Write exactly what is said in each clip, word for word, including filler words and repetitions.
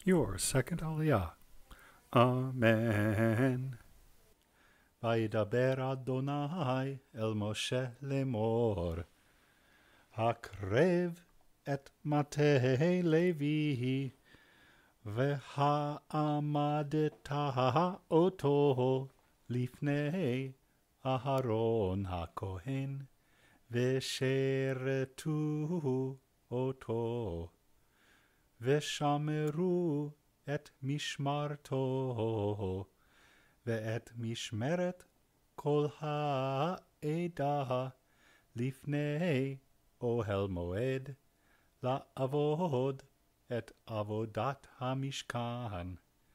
your second Aliyah. Amen. וידבר אדוני אל משה לאמור, הקרב את מטה לוי, והעמדת אותו לפני אהרון הכהן, ושרתו אותו, ושמרו את משמרתו, ואת משמרת כל העדה לפני אוהל מועד, לעבוד את עבודת המשכן,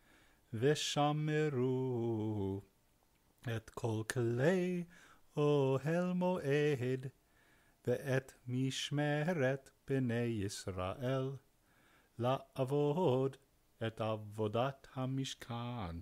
ושמרו את כל כלי אוהל מועד, ואת משמרת בני ישראל, לעבוד את עבודת המשכן.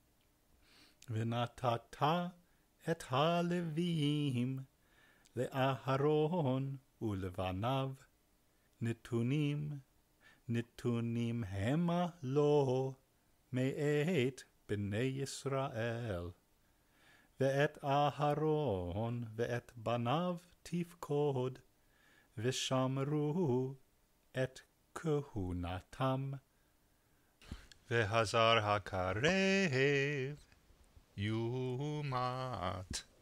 ונתת את הלוויים לאהרון ולבניו, נתונים, נתונים המה לו מאת בני ישראל. ואת אהרון ואת בניו תפקוד, ושמרו את כהונתם. והזר הקרב יומת.